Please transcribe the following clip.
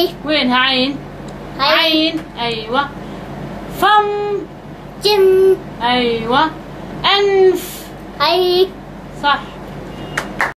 وينها عين؟ عين. أيوة. فم. جم. أيوة. أنف. أي. صح.